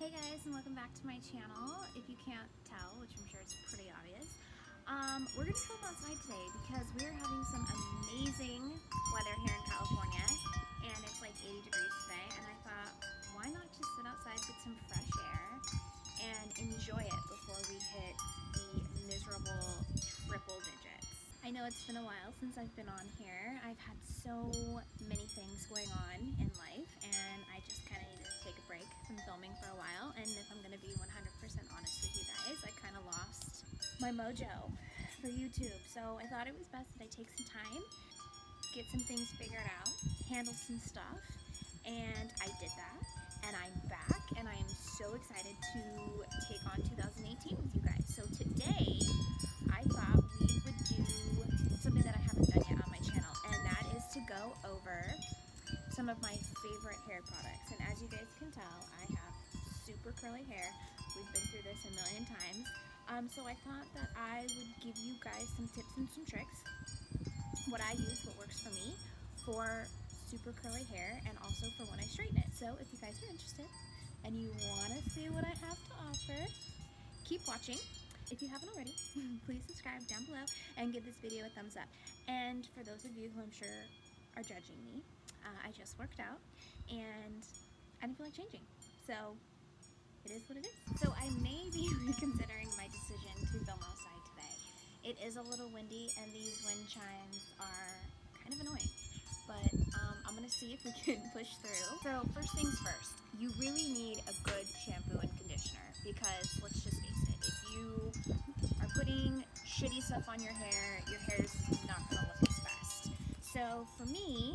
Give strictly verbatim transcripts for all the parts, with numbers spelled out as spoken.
Hey guys, and welcome back to my channel. If you can't tell, which I'm sure is pretty obvious, um, we're gonna film outside today because we're having some amazing weather here in California, and it's like eighty degrees today, and I thought, why not just sit outside, get some fresh air, and enjoy it before we hit the miserable triple digits. I know it's been a while since I've been on here. I've had so many things going on in life, and I just kind of needed to take a break from filming for a while. And if I'm going to be one hundred percent honest with you guys, I kind of lost my mojo for YouTube. So I thought it was best that I take some time, get some things figured out, handle some stuff, and I did that. And I'm back, and I am so excited to take on two thousand eighteen with you guys. So today, I thought we would do something that I haven't done yet on my channel, and that is to go over some of my favorite hair products. And as you guys can tell, I have super curly hair. We've been through this a million times. Um, so I thought that I would give you guys some tips and some tricks, what I use, what works for me for super curly hair, and also for when I straighten it. So if you guys are interested and you want to see what I have to offer, keep watching. If you haven't already, please subscribe down below and give this video a thumbs up. And for those of you who I'm sure are judging me, uh, I just worked out and I didn't feel like changing. So it is what it is. So I may be reconsidering my decision to film outside today. It is a little windy and these wind chimes are kind of annoying, but um, I'm gonna see if we can push through. So first things first, you really need a good shampoo and conditioner, because let's just face it, if you are putting shitty stuff on your hair, your hair's not gonna look its best. So for me,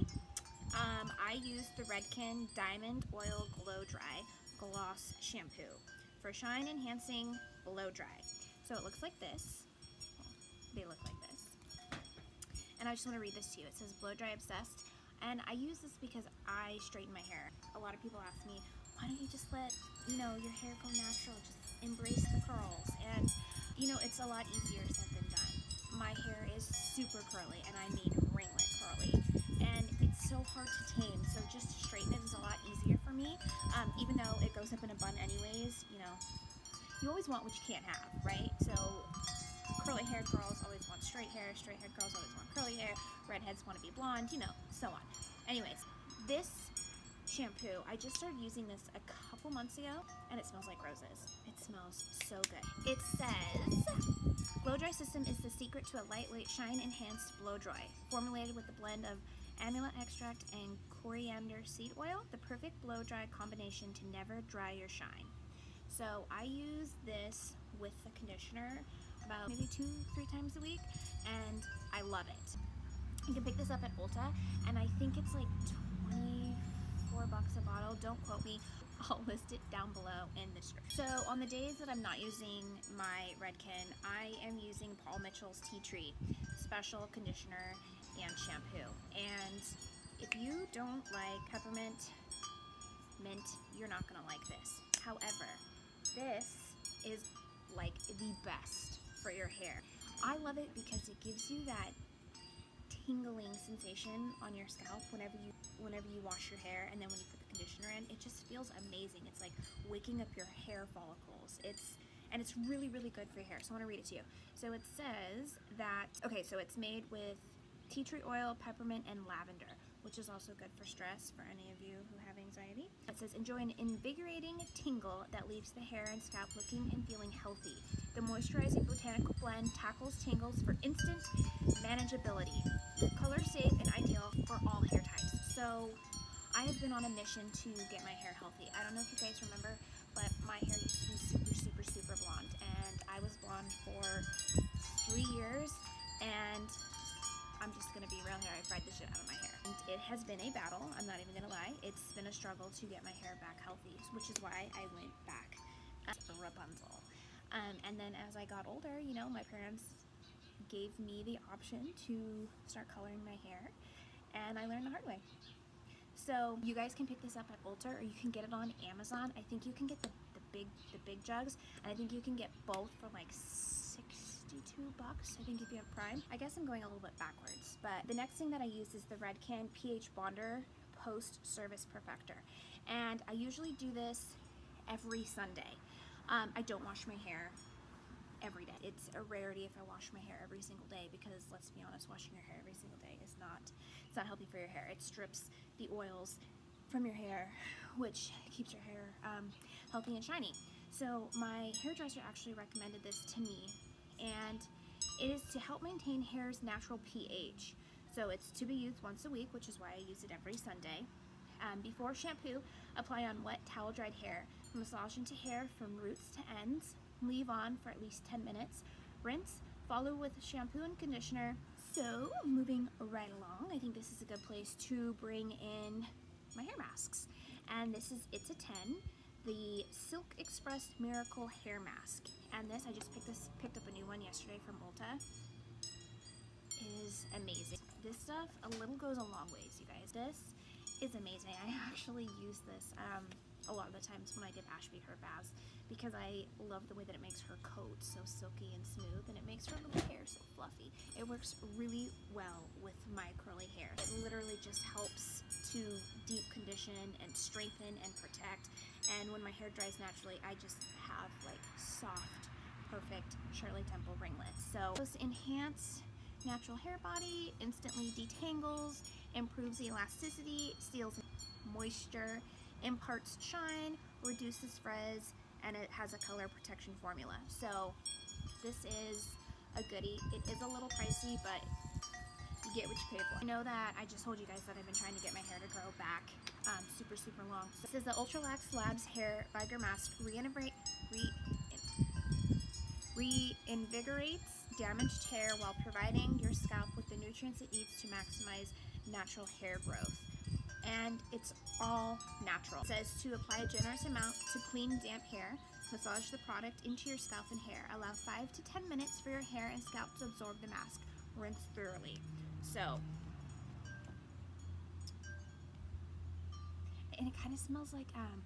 um, I use the Redken Diamond Oil Glow Dry Gloss Shampoo for shine enhancing blow dry. So it looks like this. Well, they look like this. And I just want to read this to you. It says blow dry obsessed. And I use this because I straighten my hair. A lot of people ask me, why don't you just let, you know, your hair go natural? Just embrace the curls. And, you know, it's a lot easier said than done. My hair is super curly, and I mean ringlet curly. And it's so hard to tame, so just to straighten it is a lot easier for me. Um, even though it goes up in a bun anyways, you know, you always want what you can't have, right? So curly haired girls always want straight hair, straight haired girls always want curly hair, redheads want to be blonde, you know, so on. Anyways, this shampoo, I just started using this a couple months ago, and it smells like roses. It smells so good. It says, Blow Dry System is the secret to a lightweight, shine-enhanced blow dry. Formulated with a blend of amula extract and coriander seed oil, the perfect blow dry combination to never dry your shine. So I use this with the conditioner about maybe two, three times a week, and I love it. You can pick this up at Ulta, and I think it's like twenty-four bucks a bottle. Don't quote me. I'll list it down below in the description. So on the days that I'm not using my Redken, I am using Paul Mitchell's Tea Tree Special Conditioner and Shampoo. And if you don't like peppermint, mint, you're not gonna like this. However, this is like the best for your hair. I love it because it gives you that tingling sensation on your scalp whenever you whenever you wash your hair, and then when you put the conditioner in, it just feels amazing. It's like waking up your hair follicles. It's and it's really, really good for your hair. So I want to read it to you. So it says that, okay, so it's made with tea tree oil, peppermint, and lavender, which is also good for stress for any of you who have anxiety. It says, enjoy an invigorating tingle that leaves the hair and scalp looking and feeling healthy. The moisturizing botanical blend tackles tingles for instant manageability. Color safe and ideal for all hair types. So I have been on a mission to get my hair healthy. I don't know if you guys remember, but my hair used to be super, super, super blonde, and I was blonde for three years, and I'm just gonna be real here, I fried the shit out of my hair. And it has been a battle, I'm not even gonna lie. It's been a struggle to get my hair back healthy, which is why I went back to Rapunzel. Um, and then as I got older, you know, my parents gave me the option to start coloring my hair, and I learned the hard way. So you guys can pick this up at Ulta, or you can get it on Amazon. I think you can get the, the big the big jugs, and I think you can get both for like sixty-two bucks, I think, if you have Prime. I guess I'm going a little bit backwards, but the next thing that I use is the Redken pH Bonder Post Service Perfector, and I usually do this every Sunday. Um, I don't wash my hair every day. It's a rarity if I wash my hair every single day because, let's be honest, washing your hair every single day is not, it's not healthy for your hair. It strips the oils from your hair, which keeps your hair um, healthy and shiny. So my hairdresser actually recommended this to me, and it is to help maintain hair's natural pH. So it's to be used once a week, which is why I use it every Sunday. Um, before shampoo, apply on wet towel dried hair. Massage into hair from roots to ends. Leave on for at least ten minutes. Rinse. Follow with shampoo and conditioner. So moving right along, I think this is a good place to bring in my hair masks. And this is It's a ten, the Silk Express Miracle Hair Mask. And this, I just picked this picked up a new one yesterday from Ulta. Is amazing. This stuff, a little goes a long ways, you guys. This is amazing. I actually use this um, a lot of the times when I give Ashby her baths because I love the way that it makes her coat so silky and smooth, and it makes her little hair so fluffy. It works really well with my curly hair. It literally just helps to deep condition and strengthen and protect, and when my hair dries naturally, I just have like soft, perfect Shirley Temple ringlets. So this enhance natural hair body, instantly detangles, improves the elasticity, seals moisture, imparts shine, reduces frizz, and it has a color protection formula. So this is a goodie. It is a little pricey, but you get what you pay for. I know that I just told you guys that I've been trying to get my hair to grow back um, super, super long. So this is the Ultralax Labs Hair Vigor Mask. Reinvigorate, re, reinvigorates damaged hair while providing your scalp with the nutrients it needs to maximize natural hair growth. And it's all natural. It says to apply a generous amount to clean damp hair. Massage the product into your scalp and hair. Allow five to ten minutes for your hair and scalp to absorb the mask. Rinse thoroughly. So, and it kind of smells like um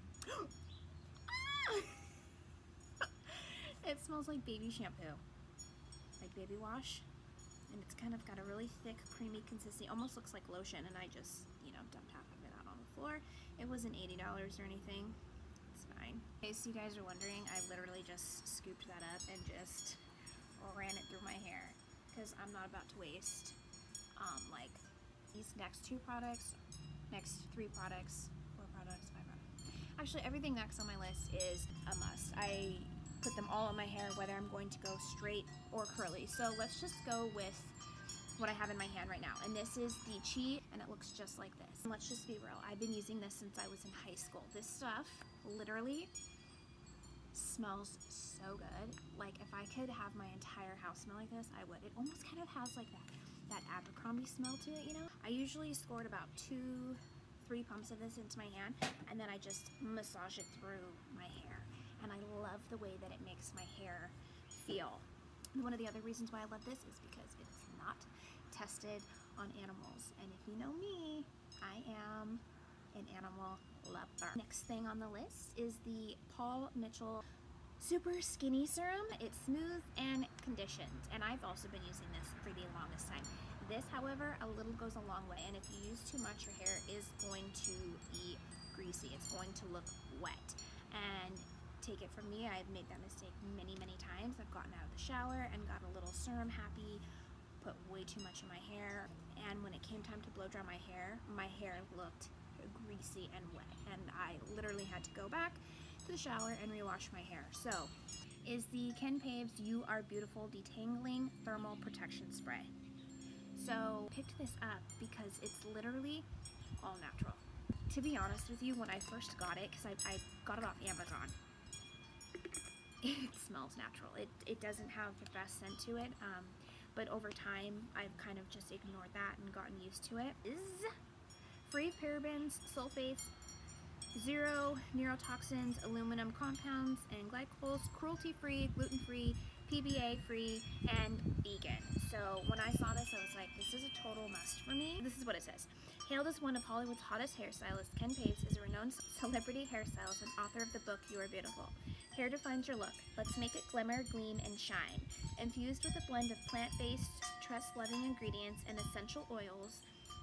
it smells like baby shampoo, like baby wash. And it's kind of got a really thick, creamy consistency. Almost looks like lotion, and I just, you know, dumped half of it out on the floor. It wasn't eighty dollars or anything. It's fine. In case you guys are wondering, I literally just scooped that up and just ran it through my hair because I'm not about to waste um, like these next two products, next three products, four products, five products. Actually, everything next on my list is a must. I put them all on my hair, whether I'm going to go straight or curly. So let's just go with what I have in my hand right now. And this is the Chi, and it looks just like this. And let's just be real, I've been using this since I was in high school. This stuff literally smells so good. Like, if I could have my entire house smell like this, I would. It almost kind of has like that, that Abercrombie smell to it, you know? I usually squirt about two, three pumps of this into my hand, and then I just massage it through my hair. And I love the way that it makes my hair feel. And one of the other reasons why I love this is because it is not tested on animals. And if you know me, I am an animal lover. Next thing on the list is the Paul Mitchell Super Skinny Serum. It's smooth and conditioned, and I've also been using this for the longest time. This, however, a little goes a long way, and if you use too much, your hair is going to be greasy. It's going to look wet. And take it from me, I've made that mistake many, many times. I've gotten out of the shower and got a little serum happy, put way too much in my hair, and when it came time to blow dry my hair, my hair looked greasy and wet, and I literally had to go back to the shower and rewash my hair. So, is the Ken Paves You Are Beautiful Detangling Thermal Protection Spray. So, picked this up because it's literally all natural. To be honest with you, when I first got it, because I, I got it off Amazon, it smells natural. It, it doesn't have the best scent to it, um, but over time, I've kind of just ignored that and gotten used to it. Is free of parabens, sulfates, zero neurotoxins, aluminum compounds, and glycols, cruelty-free, gluten-free, P B A-free, and vegan. So when I saw this, I was like, this is a total must for me. This is what it says. Hailed as one of Hollywood's hottest hairstylists, Ken Paves is a renowned celebrity hairstylist and author of the book You Are Beautiful. Hair defines your look. Let's make it glimmer, gleam, and shine. Infused with a blend of plant-based, trust-loving ingredients and essential oils,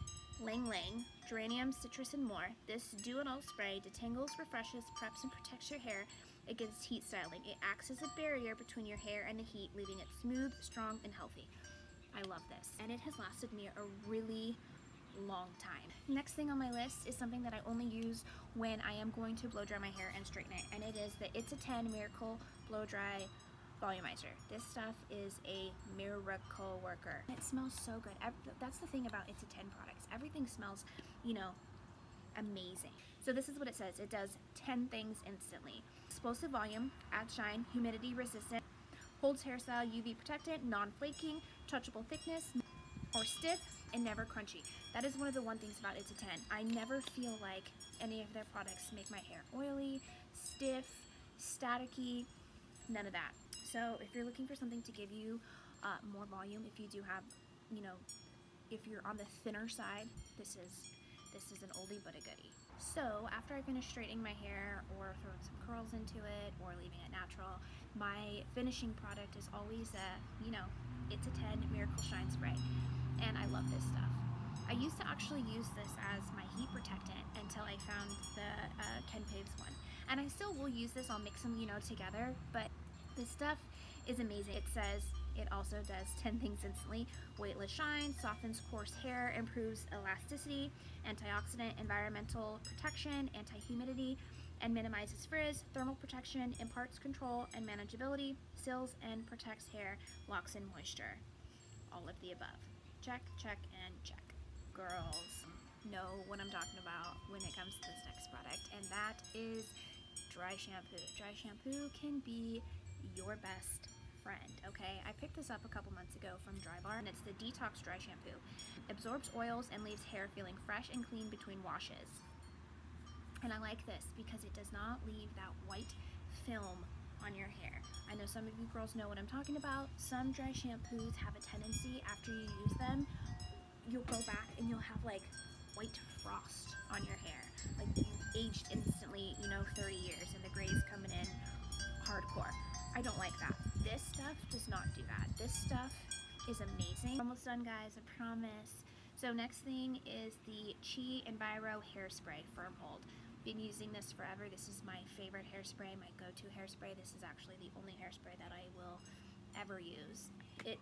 Lang Lang, geranium, citrus, and more. This do-it-all spray detangles, refreshes, preps, and protects your hair against heat styling. It acts as a barrier between your hair and the heat, leaving it smooth, strong, and healthy. I love this, and it has lasted me a really long time. Next thing on my list is something that I only use when I am going to blow dry my hair and straighten it, and it is the It's a ten Miracle Blow Dry Volumizer. This stuff is a miracle worker. It smells so good. That's the thing about It's a ten products. Everything smells, you know, amazing. So this is what it says. It does ten things instantly. Explosive volume, adds shine, humidity resistant, holds hairstyle, U V protectant, non-flaking, touchable thickness, or stiff, and never crunchy. That is one of the one things about It's a ten. I never feel like any of their products make my hair oily, stiff, staticky, none of that. So if you're looking for something to give you uh, more volume, if you do have, you know, if you're on the thinner side, this is this is an oldie but a goodie. So after I finish straightening my hair or throwing some curls into it or leaving it natural, my finishing product is always a, you know, It's a ten Miracle Shine Spray. And I love this stuff. I used to actually use this as my heat protectant until I found the uh, Ken Paves one. And I still will use this. I'll mix them, you know, together, but this stuff is amazing. It says it also does ten things instantly. Weightless shine, softens coarse hair, improves elasticity, antioxidant, environmental protection, anti-humidity, and minimizes frizz, thermal protection, imparts control and manageability, seals and protects hair, locks in moisture. All of the above. Check, check, and check. Girls know what I'm talking about when it comes to this next product, and that is dry shampoo. Dry shampoo can be your best friend, okay? I picked this up a couple months ago from Drybar, and it's the Detox Dry Shampoo. Absorbs oils and leaves hair feeling fresh and clean between washes. And I like this because it does not leave that white film on your hair. I know some of you girls know what I'm talking about. Some dry shampoos have a tendency, after you use them, you'll go back and you'll have like white frost on your hair. Like you aged instantly, you know, thirty years, and the gray's coming in hardcore. I don't like that. This stuff does not do that. This stuff is amazing. Almost done, guys, I promise. So next thing is the Chi Enviro Hairspray Firm Hold. Been using this forever. This is my favorite hairspray, my go-to hairspray. This is actually the only hairspray that I will ever use. It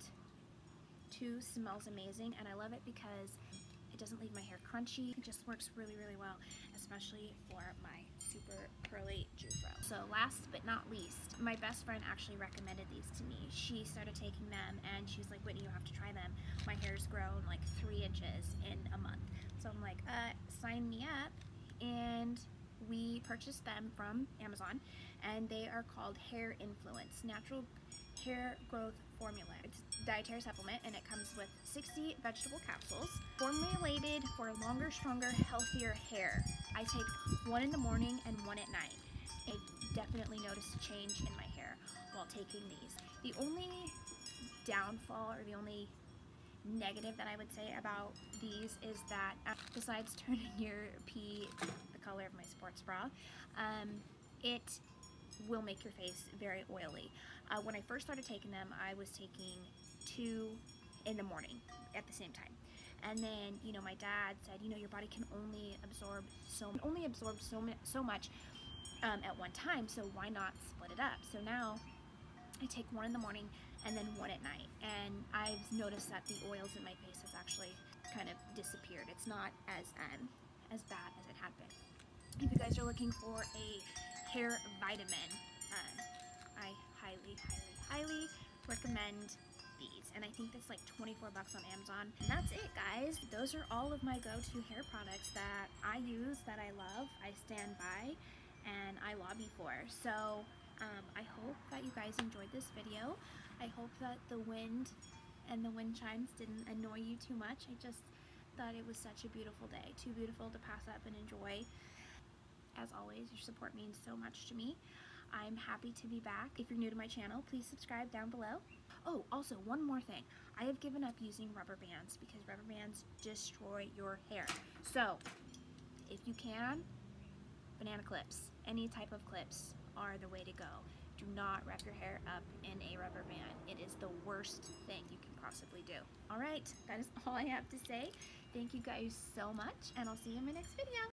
too smells amazing, and I love it because it doesn't leave my hair crunchy. It just works really, really well, especially for my super curly Jufro. So last but not least, my best friend actually recommended these to me. She started taking them and she was like, Whitney, you have to try them. My hair's grown like three inches in a month. So I'm like, uh, sign me up. And we purchased them from Amazon, and they are called Hair Influence Natural Hair Growth Formula. It's a dietary supplement, and it comes with sixty vegetable capsules formulated for longer, stronger, healthier hair. I take one in the morning and one at night. I definitely noticed a change in my hair while taking these. The only downfall, or the only negative that I would say about these, is that besides turning your pee the color of my sports bra, um, it will make your face very oily. Uh, when I first started taking them, I was taking two in the morning at the same time. And then, you know, my dad said, you know, your body can only absorb so only absorb so so much um, at one time, so why not split it up? So now I take one in the morning and then one at night, and I've noticed that the oils in my face has actually kind of disappeared. It's not as um, as bad as it had been. If you guys are looking for a hair vitamin, um, I highly, highly, highly recommend these, and I think that's like twenty-four bucks on Amazon. And that's it, guys. Those are all of my go-to hair products that I use, that I love, I stand by, and I lobby for. So um, I hope that you guys enjoyed this video. I hope that the wind and the wind chimes didn't annoy you too much. I just thought it was such a beautiful day, too beautiful to pass up and enjoy. As always, your support means so much to me. I'm happy to be back. If you're new to my channel, please subscribe down below. Oh, also, one more thing. I have given up using rubber bands because rubber bands destroy your hair. So, if you can, banana clips, any type of clips are the way to go. Do not wrap your hair up in a rubber band. It is the worst thing you can possibly do. All right, that is all I have to say. Thank you guys so much, and I'll see you in my next video.